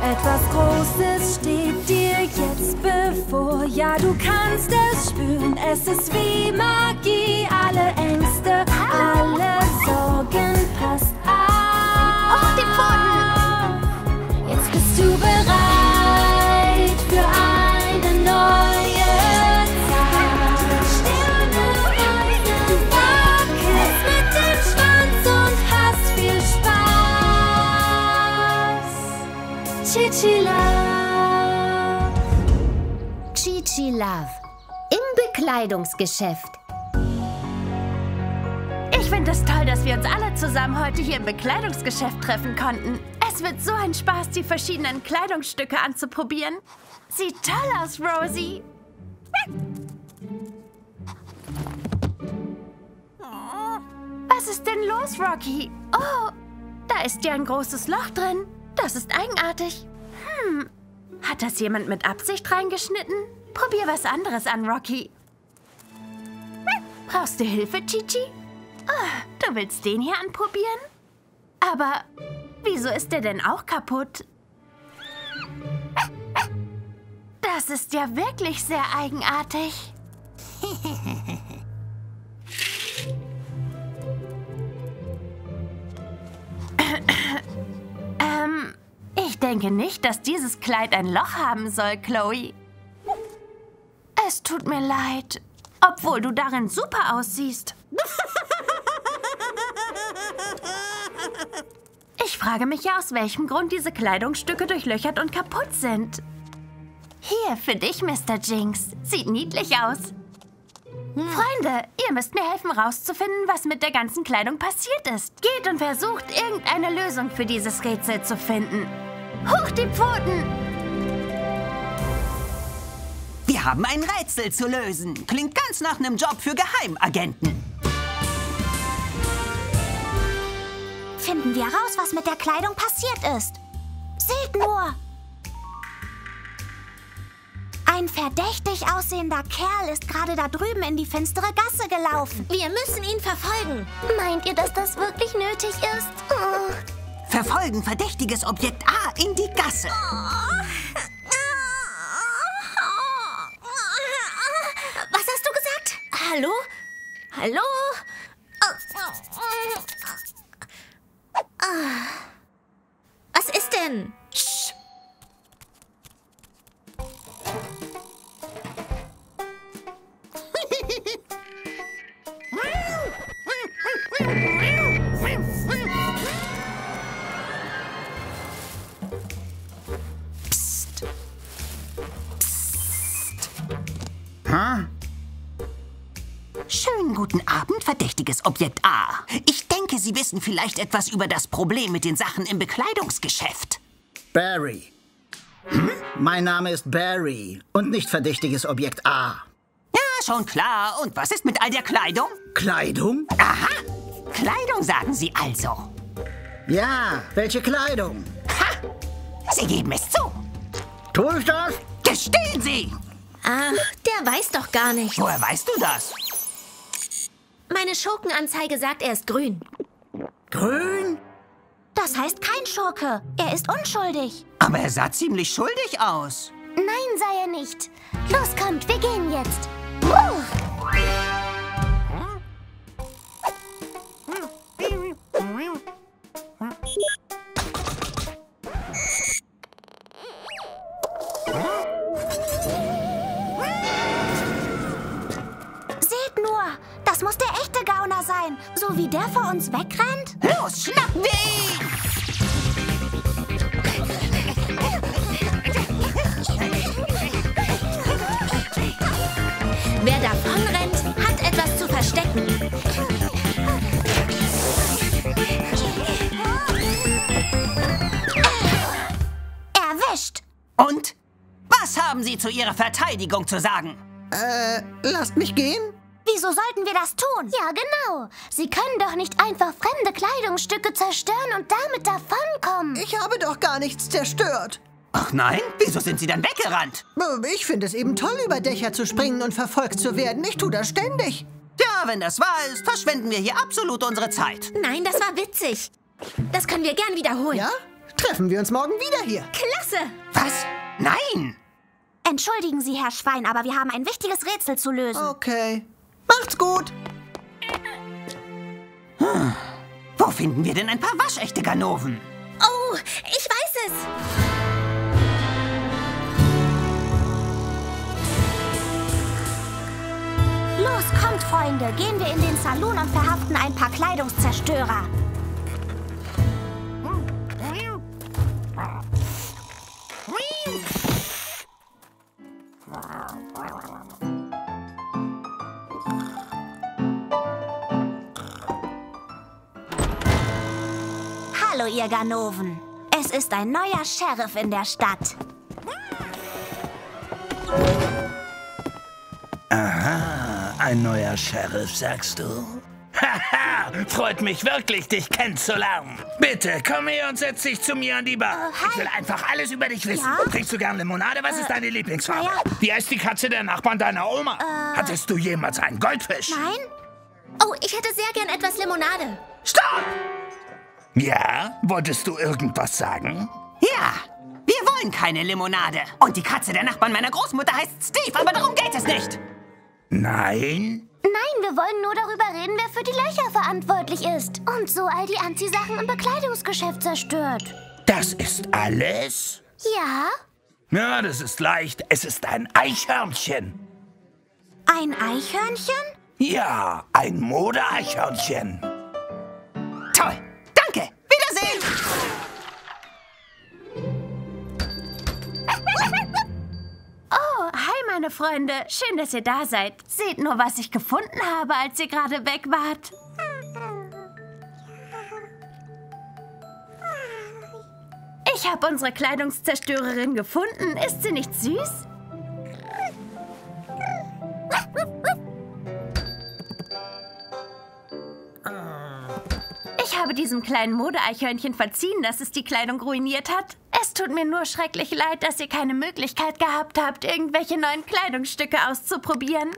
Etwas Großes steht dir jetzt bevor. Ja, du kannst es spüren, es ist wie Magie. Alle Ängste, alle Sorgen, passt auf. Auf die Pfoten! Jetzt bist du bereit für eine neue Zeit. Sterne weisen, du wackelst mit dem Schwanz und hast viel Spaß. Chi-Chi Love. Chi-Chi Love. Im Bekleidungsgeschäft. Ich finde es toll, dass wir uns alle zusammen heute hier im Bekleidungsgeschäft treffen konnten. Es wird so ein Spaß, die verschiedenen Kleidungsstücke anzuprobieren. Sieht toll aus, Rosie. Was ist denn los, Rocky? Oh, da ist ja ein großes Loch drin. Das ist eigenartig. Hat das jemand mit Absicht reingeschnitten? Probier was anderes an, Rocky. Brauchst du Hilfe, Chi-Chi? Oh, du willst den hier anprobieren? Aber wieso ist der denn auch kaputt? Das ist ja wirklich sehr eigenartig. Ich denke nicht, dass dieses Kleid ein Loch haben soll, Chloe. Es tut mir leid, obwohl du darin super aussiehst. Ich frage mich ja, aus welchem Grund diese Kleidungsstücke durchlöchert und kaputt sind. Hier, für dich, Mr. Jinx. Sieht niedlich aus. Freunde, ihr müsst mir helfen, rauszufinden, was mit der ganzen Kleidung passiert ist. Geht und versucht, irgendeine Lösung für dieses Rätsel zu finden. Hoch die Pfoten! Wir haben ein Rätsel zu lösen. Klingt ganz nach einem Job für Geheimagenten. Finden wir raus, was mit der Kleidung passiert ist. Seht nur! Ein verdächtig aussehender Kerl ist gerade da drüben in die finstere Gasse gelaufen. Wir müssen ihn verfolgen. Meint ihr, dass das wirklich nötig ist? Oh. Verfolgen verdächtiges Objekt A in die Gasse. Was hast du gesagt? Hallo? Hallo? Was ist denn? Psst. Schönen guten Abend, verdächtiges Objekt A. Ich denke, Sie wissen vielleicht etwas über das Problem mit den Sachen im Bekleidungsgeschäft. Barry. Mein Name ist Barry und nicht verdächtiges Objekt A. Ja, schon klar. Und was ist mit all der Kleidung? Kleidung? Aha! Kleidung, sagen Sie also. Ja, welche Kleidung? Ha! Sie geben es zu. Tue ich das? Gestehen Sie! Ach, der weiß doch gar nicht. Woher weißt du das? Meine Schurkenanzeige sagt, er ist grün. Grün? Das heißt kein Schurke. Er ist unschuldig. Aber er sah ziemlich schuldig aus. Nein, sei er nicht. Los, kommt, wir gehen jetzt. Seht nur, das muss der echte Gauner sein. So wie der vor uns wegrennt. Los, schnappen wir ihn! Wer davonrennt, hat etwas zu verstecken. Erwischt! Und? Was haben Sie zu Ihrer Verteidigung zu sagen? Lasst mich gehen? Wieso sollten wir das tun? Ja, genau. Sie können doch nicht einfach fremde Kleidungsstücke zerstören und damit davonkommen. Ich habe doch gar nichts zerstört. Ach nein? Wieso sind Sie dann weggerannt? Ich finde es eben toll, über Dächer zu springen und verfolgt zu werden. Ich tue das ständig. Ja, wenn das wahr ist, verschwenden wir hier absolut unsere Zeit. Nein, das war witzig. Das können wir gern wiederholen. Ja? Treffen wir uns morgen wieder hier. Klasse! Was? Nein! Entschuldigen Sie, Herr Schwein, aber wir haben ein wichtiges Rätsel zu lösen. Okay. Macht's gut. Wo finden wir denn ein paar waschechte Ganoven? Oh, ich weiß es! Los, kommt, Freunde. Gehen wir in den Saloon und verhaften ein paar Kleidungszerstörer. Hallo, ihr Ganoven. Es ist ein neuer Sheriff in der Stadt. Aha, ein neuer Sheriff, sagst du? Haha, freut mich wirklich, dich kennenzulernen. Bitte, komm her und setz dich zu mir an die Bar. hi. Ich will einfach alles über dich wissen. Ja? Trinkst du gern Limonade? Was ist deine Lieblingsfarbe? ja. Wie heißt die Katze der Nachbarn deiner Oma? Hattest du jemals einen Goldfisch? Nein? Oh, ich hätte sehr gern etwas Limonade. Stopp! Ja, wolltest du irgendwas sagen? Ja, wir wollen keine Limonade. Und die Katze der Nachbarn meiner Großmutter heißt Steve, aber darum geht es nicht. Nein? Nein, wir wollen nur darüber reden, wer für die Löcher verantwortlich ist. Und so all die Anziehsachen im Bekleidungsgeschäft zerstört. Das ist alles? Ja? Ja, das ist leicht. Es ist ein Eichhörnchen. Ein Eichhörnchen? Ja, ein Mode-Eichhörnchen. Toll, danke, Wiedersehen. Oh, hi, meine Freunde. Schön, dass ihr da seid. Seht nur, was ich gefunden habe, als ihr gerade weg wart. Ich habe unsere Kleidungszerstörerin gefunden. Ist sie nicht süß? Ich habe diesem kleinen Mode-Eichhörnchen verziehen, dass es die Kleidung ruiniert hat. Es tut mir nur schrecklich leid, dass ihr keine Möglichkeit gehabt habt, irgendwelche neuen Kleidungsstücke auszuprobieren.